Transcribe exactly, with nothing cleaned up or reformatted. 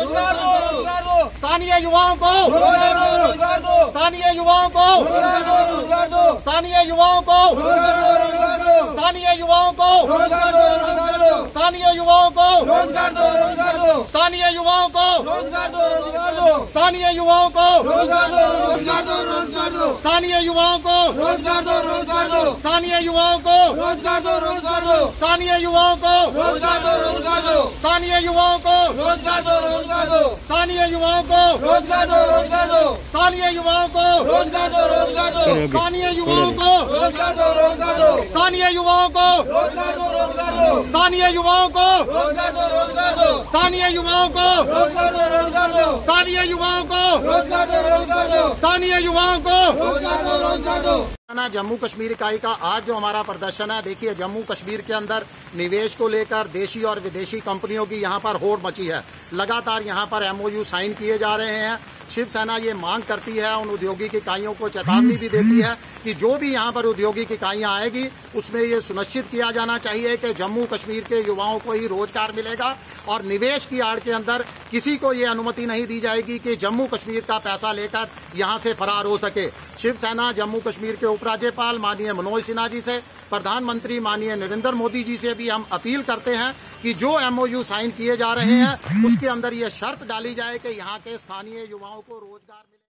रोजगार दो, रोजगार दो, स्थानीय युवाओं को रोजगार दो, रोजगार दो, स्थानीय युवाओं को रोजगार दो, रोजगार दो, स्थानीय युवाओं को रोजगार दो, रोजगार दो, स्थानीय युवाओं को रोजगार दो, रोजगार दो, स्थानीय युवाओं को रोजगार दो, रोजगार दो, स्थानीय युवाओं को रोजगार दो, रोजगार दो, स्थानीय युवाओं को रोजगार दो, रोजगार दो, रोजगार दो, स्थानीय युवाओं को रोजगार दो, रोजगार दो, स्थानीय युवाओं को रोजगार दो, रोजगार दो, स्थानीय युवाओं को रोजगार दो, रोजगार दो, स्थानीय युवाओं को रोजगार दो, रोजगार दो, स्थानीय युवाओं को रोजगार दो, रोजगार दो, स्थानीय युवाओं को रोजगार दो, रोजगार दो, स्थानीय युवाओं को रोजगार दो, रोजगार दो, स्थानीय युवाओं को रोजगार दो, रोजगार दो, स्थानीय युवाओं को रोजगार दो, रोजगार दो, स्थानीय युवाओं को रोजगार दो, रोजगार दो, स्थानीय युवाओं को रोजगार दो, रोजगार दो, स्थानीय युवाओं को रोजगार दो, रोजगार दो। जम्मू कश्मीर इकाई का आज जो हमारा प्रदर्शन है, देखिए जम्मू कश्मीर के अंदर निवेश को लेकर देशी और विदेशी कंपनियों की यहां पर होड़ मची है। लगातार यहां पर एमओयू साइन किए जा रहे हैं। शिव सेना ये मांग करती है, उन औद्योगिक इकाइयों को चेतावनी भी देती है कि जो भी यहां पर औद्योगिक इकाइयां आएगी उसमें ये सुनिश्चित किया जाना चाहिए कि जम्मू कश्मीर के युवाओं को ही रोजगार मिलेगा और निवेश की आड़ के अंदर किसी को ये अनुमति नहीं दी जाएगी कि जम्मू कश्मीर का पैसा लेकर यहां से फरार हो सके। शिव सेना जम्मू कश्मीर के उपराज्यपाल माननीय मनोज सिन्हा जी से, प्रधानमंत्री माननीय नरेंद्र मोदी जी से भी हम अपील करते हैं कि जो एमओयू साइन किए जा रहे हैं उसके अंदर ये शर्त डाली जाए कि यहाँ के स्थानीय युवाओं को रोजगार मिले।